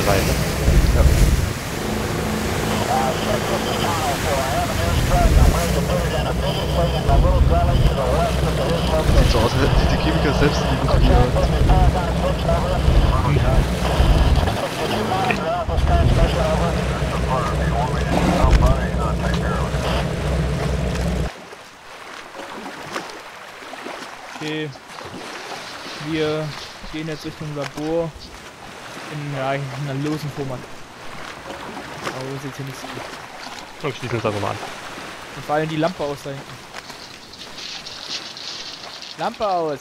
rein. Ja. Sieht so aus, als hätten sich die Chemiker selbst in die Luft gejagt. Okay. Wir gehen jetzt Richtung Labor in einer losen Format. Aber wir sehen hier nichts. Und schließen uns einfach mal an. Und vor allem die Lampe aus da hinten. Lampe aus!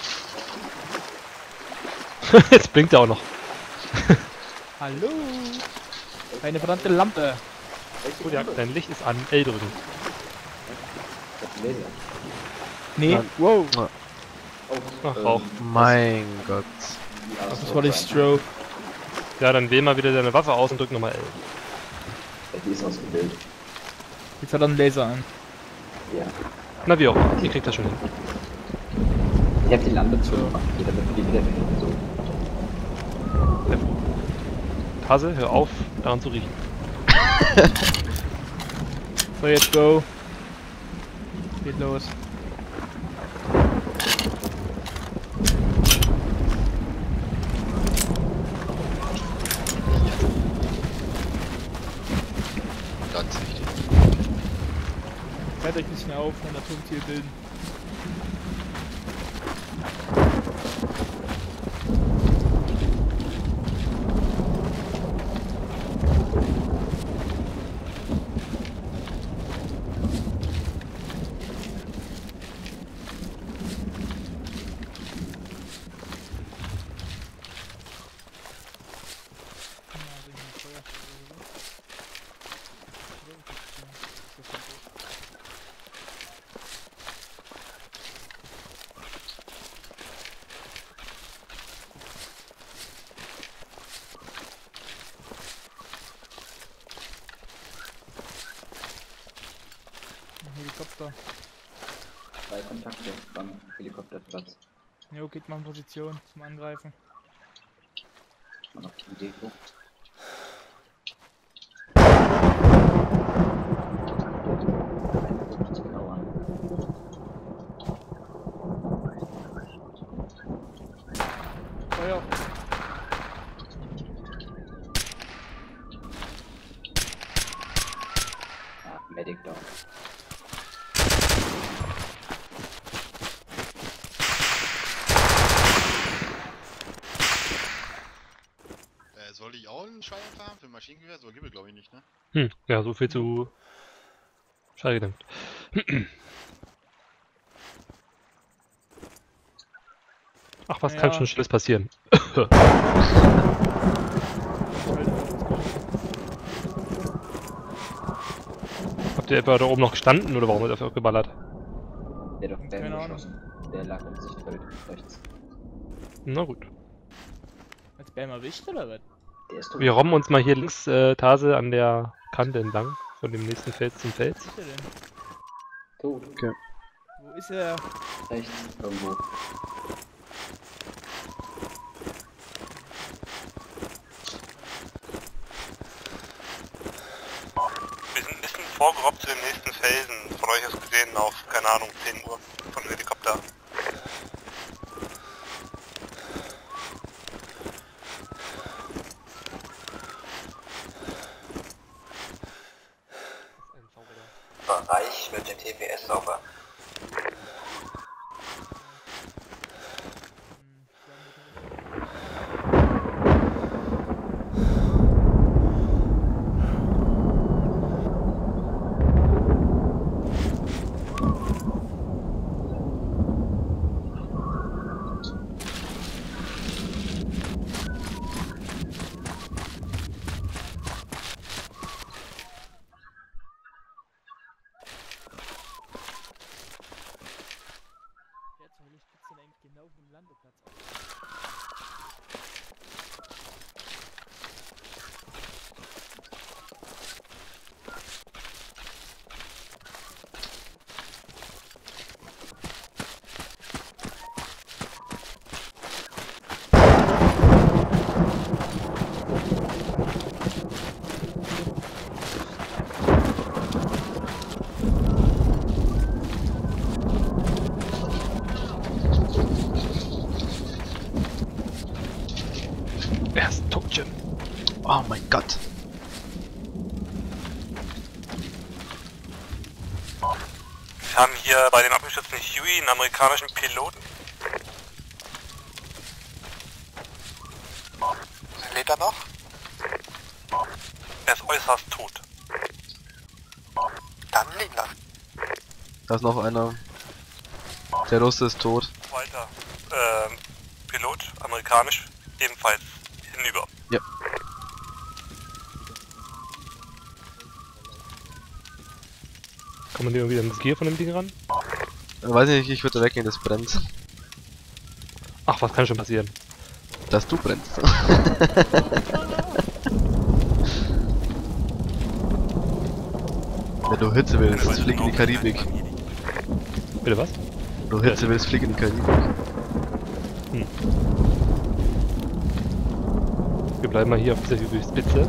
Jetzt blinkt er auch noch. Hallo! Eine verdammte Lampe! Gut, ja, dein Licht ist an. L drücken. Nee, Ja. wow! Ach, Rauch. Mein Gott. Das war die Strobe. Ja, dann wähl mal wieder deine Waffe aus und drück nochmal L. Die ist ausgebildet. Jetzt hat er einen Laser an. Ja. Na wie auch, ihr kriegt das schon hin. Ich hab die Lampe zugemacht, damit wir die wieder finden. So. Hase, hör auf, daran zu riechen. So, jetzt go. Geht los. Ganz wichtig. Hört euch ein bisschen auf, ein Atomziel bilden. Helikopter. 2 Kontakte beim Helikopterplatz. Jo, geht mal in Position zum Angreifen. Mal noch die Deko. Genau an. Feuer! Ja, Medic down. Soll ich auch einen Schall fahren für Maschinengewehr? So gibt es glaube ich nicht, ne? Ja, so viel zu Schallgedankt. Ach, was kann Ja. schon Schlimmes passieren? Habt ihr etwa da oben noch gestanden oder warum ist er geballert? Der hat doch Keine Bam Ahnung. geschossen. Der lag im Sichtfeld rechts. Na gut. Als Bam erwischt oder was? Der ist tot. Wir robben uns mal hier links Tase an der Kante entlang, von dem nächsten Fels zum Fels. Wo ist er denn? Tot. Okay. Wo ist er? Rechts irgendwo. Wir sind ein bisschen vorgerobbt zu den nächsten Felsen. Von euch aus gesehen auf, keine Ahnung, 10 Uhr von dem Helikopter. Bereich mit dem TPS sauber. Wer zur Hölle spitzt denn eigentlich genau vom Landeplatz auf? Oh mein Gott. Wir haben hier bei dem abgestürzten Huey einen amerikanischen Piloten. Lebt er noch? Er ist äußerst tot. Dann liegen lassen. Da ist noch einer. Der Russe ist tot. Weiter. Pilot, amerikanisch, ebenfalls hinüber. Ja. Kann man hier irgendwie an das Gear von dem Ding ran? Weiß nicht, ich würde weggehen, das brennt. Ach, was kann schon passieren? Dass du brennst. Wenn du Hitze willst, flieg in die Karibik. Bitte was? Wenn du Hitze willst, flieg in die Karibik. Wir bleiben mal hier auf dieser Spitze.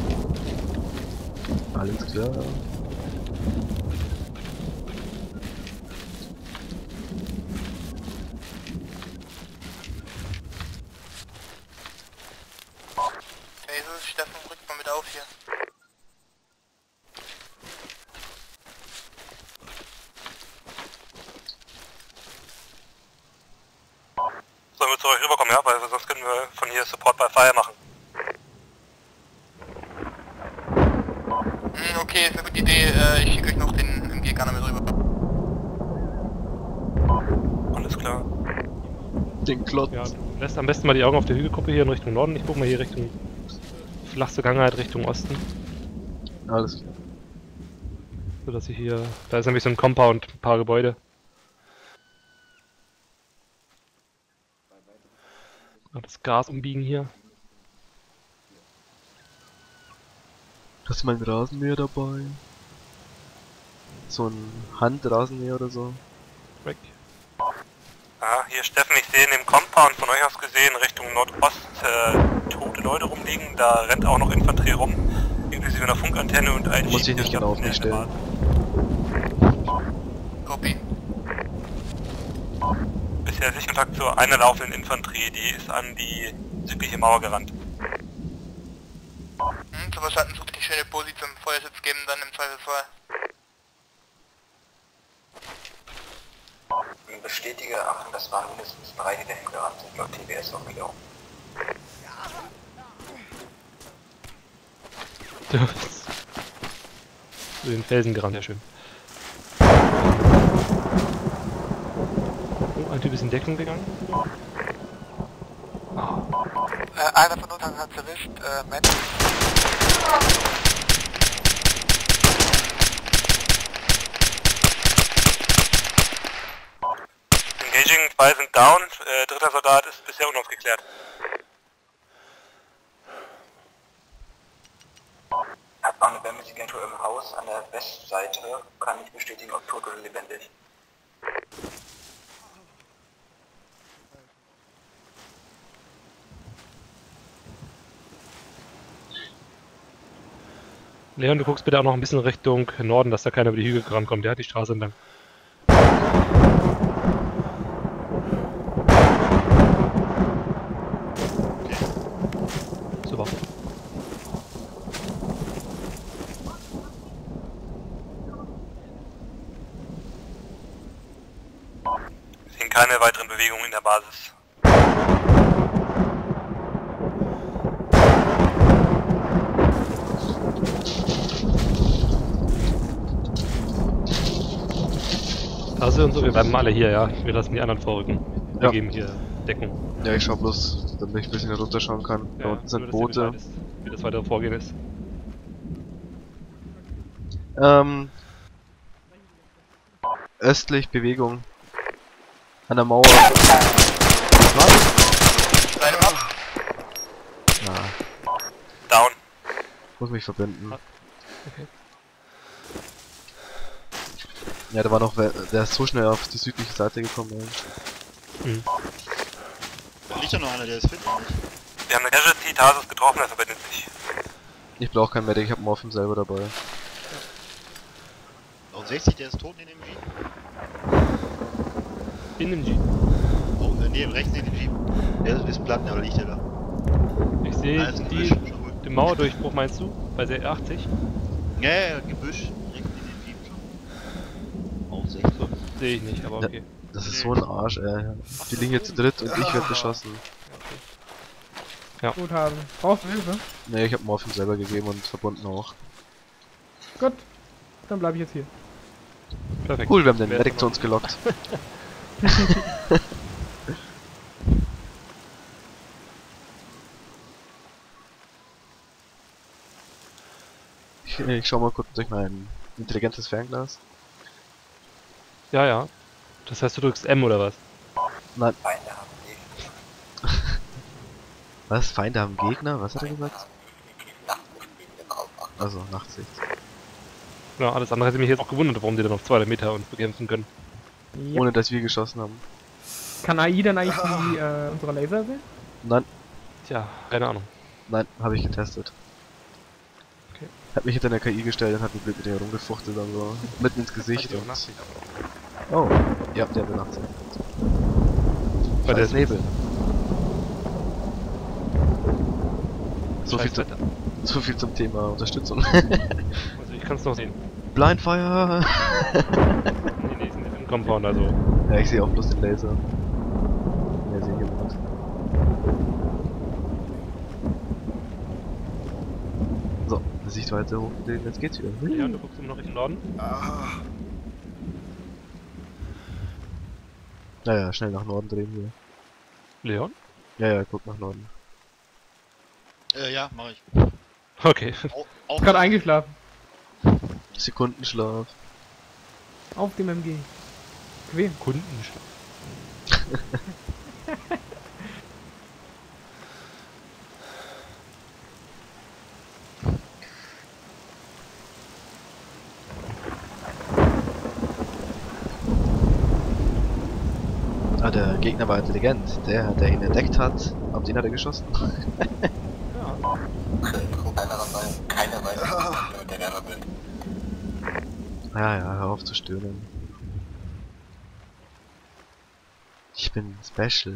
Alles klar. Jesus, Steffen, rückt mal mit auf hier. Sollen wir zu euch rüberkommen, ja? Weil sonst können wir von hier Support by Fire machen. Okay, ist eine gute Idee. Ich schicke euch noch den MG-Gunner mit rüber. Alles klar. Den Klotz. Ja, lässt am besten mal die Augen auf der Hügelkuppe hier in Richtung Norden. Ich guck mal hier Richtung flachste Gangheit Richtung Osten. Alles klar. So dass ich hier. Da ist nämlich so ein Compound, ein paar Gebäude. Das Gas umbiegen hier. Hast du mal einen Rasenmäher dabei? So ein Handrasenmäher oder so? Weg. Ah, hier Steffen, ich sehe in dem Compound von euch aus gesehen Richtung Nordost tote Leute rumliegen. Da rennt auch noch Infanterie rum, inklusive einer Funkantenne und ein Muss ich nicht genau auf mich stellen. Copy. Bisher Sichtkontakt zur einer laufenden Infanterie, die ist an die südliche Mauer gerannt. Zu verstanden, sucht die schöne Posi zum Feuerschutz geben, dann im Zweifelsfall. Bestätige, Achtung, das waren mindestens 3, die dahin gerannt sind, laut TBS auch wieder. Zu den Felsen gerannt, ja schön. Oh, ein Typ ist in Deckung gegangen. Einer von uns hat's erwischt, Matt. Engaging, 2 sind down, dritter Soldat ist bisher unaufgeklärt. Hab auch eine Bambi-Agentur im Haus an der Westseite, kann nicht bestätigen, ob tot oder lebendig. Leon, du guckst bitte auch noch ein bisschen Richtung Norden, dass da keiner über die Hügel rankommt. Der hat die Straße entlang. Super. Wir sehen keine weiteren Bewegungen in der Basis. Also und so, wir bleiben alle hier, ja. Wir lassen die anderen vorrücken. Wir Ja. geben hier Deckung. Ja, ich schau bloß, damit ich ein bisschen runterschauen kann. Da unten sind nur, dass ihr Boote. Bescheid wisst, wie das weitere Vorgehen ist. Östlich Bewegung. An der Mauer. Seine ab. Ja, Down. muss mich verbinden. Okay. Ja, da war noch wer, der ist so schnell auf die südliche Seite gekommen. Mhm. Da liegt ja noch einer, der ist fit, oder nicht? Wir haben eine Casualty, Tarsus getroffen, er verbindet sich. Ich brauche keinen Medic, ich hab Morphin selber dabei. Und 60, der ist tot in dem Jeep. In dem Jeep. Oh, neben rechts neben dem Jeep. Der ist platt, aber liegt der da. Ich sehe Alles im die. Gebüsch, schon gut. Den Mauerdurchbruch meinst du? Bei der 80? Ja, Gebüsch. Direkt in den Jeep. Auf 6. So, sehe ich nicht, aber Ja. okay. Das ist so ein Arsch, ey. Die liegen jetzt zu dritt und ich werde beschossen. Gut haben. Brauchst du Hilfe? Nee, ich hab Morphin selber gegeben und verbunden auch. Gut. Dann bleibe ich jetzt hier. Perfekt. Cool, wir haben den Wer ist Medic da zu noch? uns gelockt. Ich schau mal kurz durch mein intelligentes Fernglas. Ja, ja. Das heißt, du drückst M oder was? Nein, Feinde haben die was? Feinde haben Gegner? Was hat er gesagt? Nachtsicht im Raum 8. Also, Nachtsicht. Ja, alles andere hätte mich jetzt auch gewundert, warum die dann auf 200 Meter uns bekämpfen können. Ja. Ohne dass wir geschossen haben. Kann AI dann eigentlich die, unsere Laser sehen? Nein, Tja, keine Ahnung. nein, habe ich getestet. Okay. Hat mich hinter der KI gestellt und hat mich blöd mit der rumgefuchtelt und so. Mitten ins Gesicht. Hatte ich auch Und Nachsicht. oh, ja, der hat Nachtsicht. Bei der Scheiß Nebel. Scheiß So viel zum Thema Unterstützung. Also ich kann es noch sehen. Blindfire! Nee, sind im Compound, also. Ja, ich sehe auch bloß den Laser. Mehr sehe ich immer nicht. So, Sichtweite hochgelegen, jetzt geht's wieder. Ja, und du guckst immer noch Richtung Norden. Naja, schnell nach Norden drehen hier. Leon? Ja, guck nach Norden. Ja, mach ich. Okay. Auch Gerade eingeschlafen. Sekundenschlaf. Auf dem MG. Quem? Kundenschlag. Ah, der Gegner war intelligent. Der ihn entdeckt hat, auf den hat er geschossen. Keiner weiß, mit der Werber bin. Ja, hör auf zu stöhnen. Ich bin special.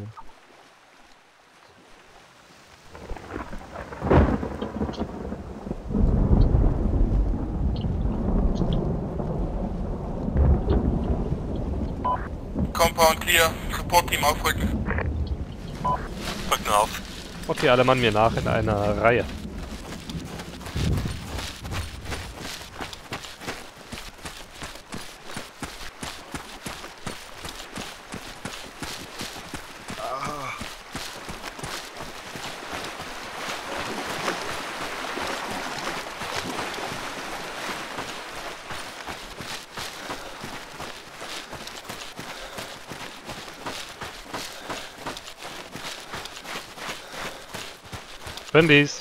Compound clear, Support Team aufrücken. Rücken auf. Okay, alle Mann mir nach in einer Reihe. Friendlies.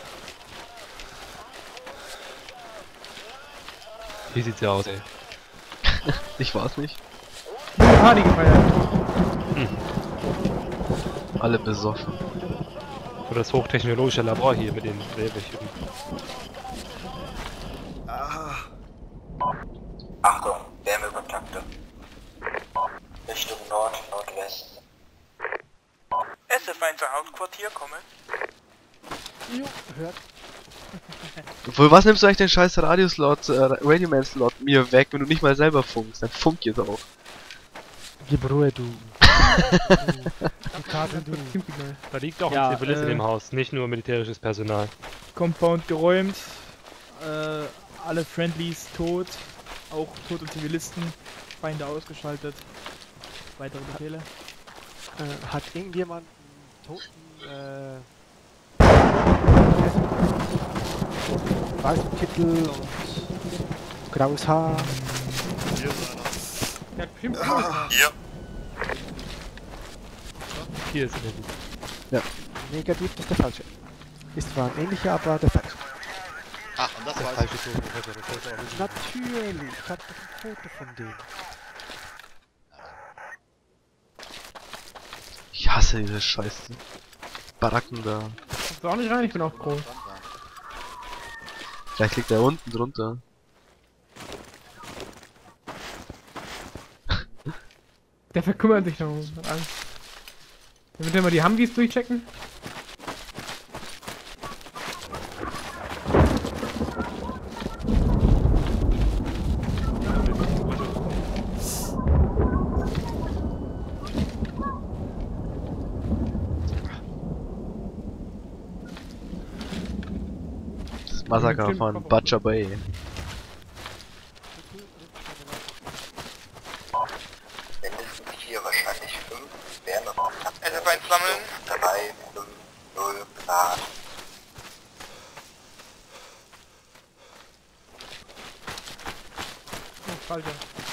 Wie sieht's ja aus, ey? Ich war's nicht. Party gefeiert. Alle besoffen. Oder das hochtechnologische Labor hier mit den Lehrwächten. Achtung, Wärmekontakte. Richtung Nord-Nordwest. SF1 Hauptquartier kommen. Für was nimmst du eigentlich den scheiß Radioslot, Radioman-Slot mir weg, wenn du nicht mal selber funkst? Dann funk jetzt auch. Gib Ruhe, du. Karte, du. Da liegt auch Ja, ein Zivilist in dem Haus, nicht nur militärisches Personal. Compound geräumt. Alle Friendlies tot. Auch tote Zivilisten. Feinde ausgeschaltet. Weitere Befehle. Hat irgendjemand einen toten, weißen Kittel und graues Haar? Hier ist einer. Der hat bestimmt Hier. Hier ist er. Negativ, das ist der falsche. Ist zwar ein ähnlicher, aber der falsche. Ach, und das Der war falsche Totenretter, das sollte auch nicht. Natürlich, ich hab doch ein Foto von dem. Ich hasse diese scheiß Baracken da. Kommst du auch nicht rein? Ich bin auch groß. Vielleicht liegt er unten drunter. Der verkümmert sich noch. Hat Angst. Damit wir mal die Humvees durchchecken. Massaker von Butcher Bay. Mindestens 4, wahrscheinlich 5. Wärmekontakt. Also beim Sammeln. 3, 5, 0 Grad. Oh, falscher.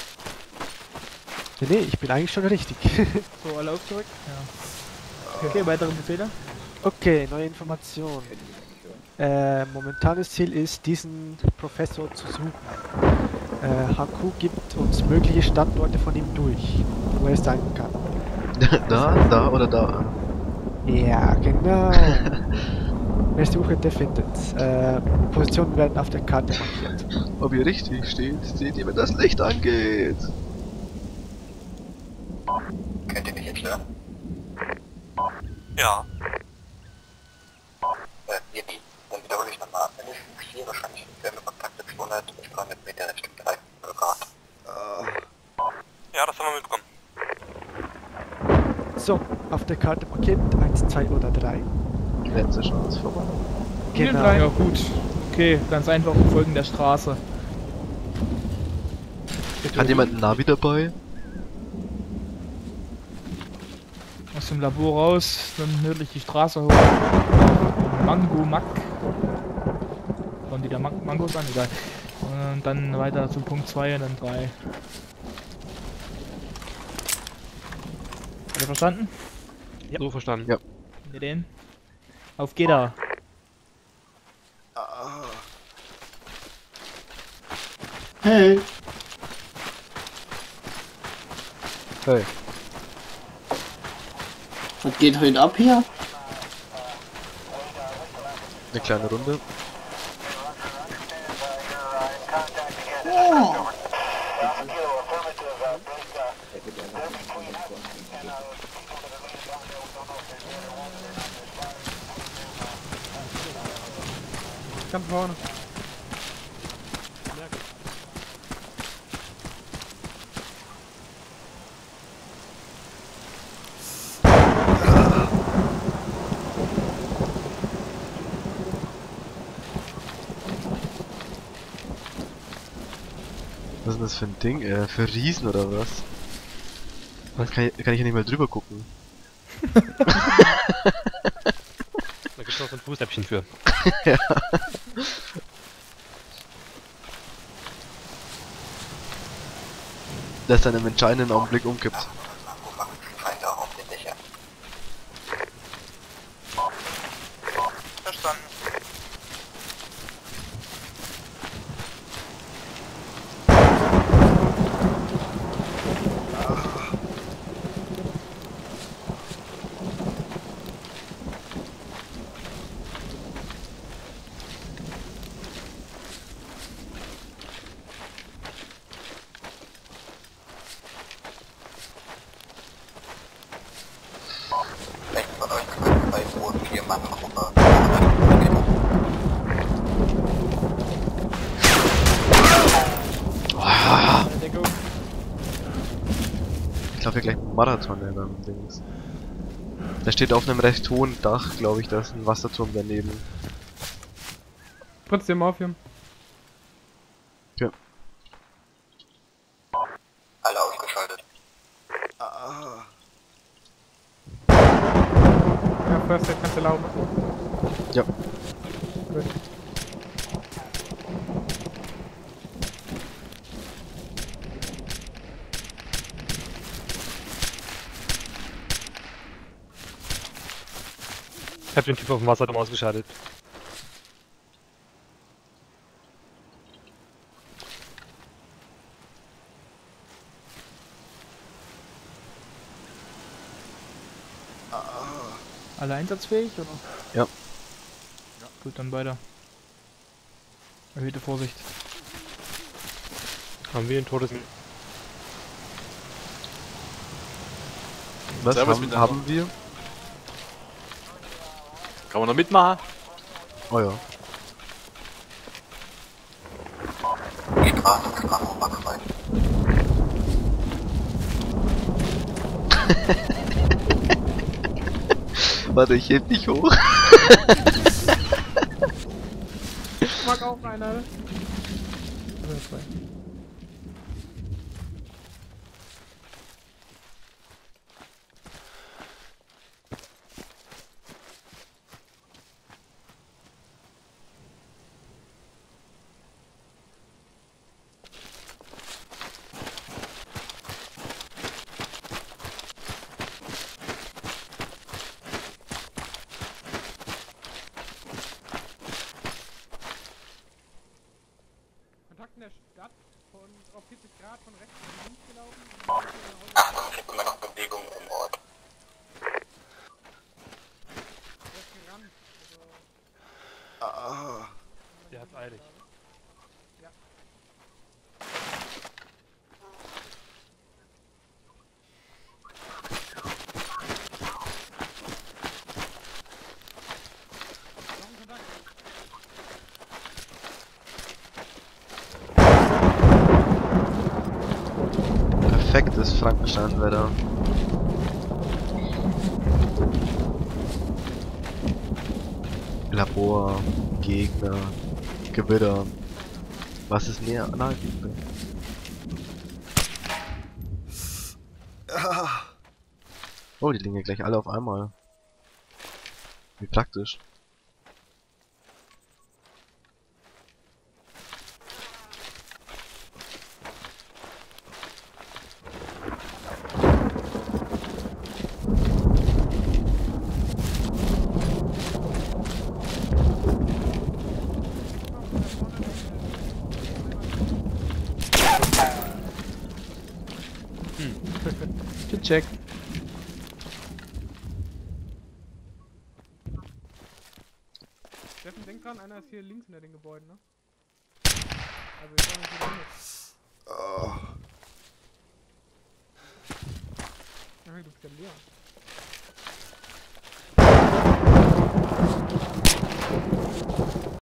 Nee, ich bin eigentlich schon richtig. So, alle auf zurück? Ja. Okay, weitere Befehle? Okay, neue Information. Momentanes Ziel ist, diesen Professor zu suchen. Haku gibt uns mögliche Standorte von ihm durch, wo er sein kann. Da oder da? Ja, genau. Wer sucht, der findet. Positionen werden auf der Karte markiert. Ob ihr richtig steht, seht ihr, wenn das Licht angeht. Könnt ihr mich jetzt hören? Ja. Hier die. Dann wiederhole ich nochmal. Mindestens 4, wahrscheinlich Wärmekontakte 200 bis 300 Meter Richtung 3 Grad. Ja, das haben wir mitbekommen. So, auf der Karte markiert 1, 2 oder 3. Letzte Chance vorbei. Genau. Ja, gut. Okay, ganz einfach folgen der Straße. Hat jemand ein Navi dabei? Aus dem Labor raus, dann nördlich die Straße hoch. Mango-Mack. Bauen die da Mangos an? Egal. Und dann weiter zu Punkt 2 und dann 3. Habt ihr verstanden? Ja. So verstanden. Ja. Ihr den? Auf geht er. Hey. Hey. Was geht heute ab hier? Eine kleine Runde. Oh. Ganz vorne. Was ist denn das für ein Ding? Für Riesen oder was? Was kann ich ja nicht mal drüber gucken. Da gibt's noch so ein Fußäppchen für. Ja. Das dann im entscheidenden Augenblick umkippt. Feinde auf den Dächern. Verstanden. Rechts von euch können 2 Uhr 4 Mann Gruppe. Ich laufe hier gleich einen Marathon in einem Dings. Da steht auf einem recht hohen Dach, glaube ich, da ist ein Wasserturm daneben. Putz dir mal auf, Jim. Ja. Alle ausgeschaltet. Ja, First Aid kannst du laufen. Ja. Gut. Ich hab den Typ auf dem Wasserturm ausgeschaltet. Alle einsatzfähig, oder? Ja. Gut, dann weiter. Erhöhte Vorsicht. Haben wir ein totes... Was Servus haben miteinander. wir? Kann man noch mitmachen? Oh ja. Straße ist frei. Warte, ich heb dich hoch. lag auch einer. Also zwei. Kontakt in der Stadt von auf 40 Grad von rechts nach links gelaufen. Achtung, ich habe immer noch Bewegung im Ort. Der ist gerannt. Also, Der hat's eilig. ja. Noch ein Kontakt. Perfektes Frankenstein-Wetter. Labor, Gegner, Gewitter. Was ist näher naheliegend? Oh, die liegen ja gleich alle auf einmal. Wie praktisch. Check. Steffen, denk dran, einer ist hier links hinter den Gebäuden, ne? Also ich nicht wieder hin. Ja, du bist ja leer.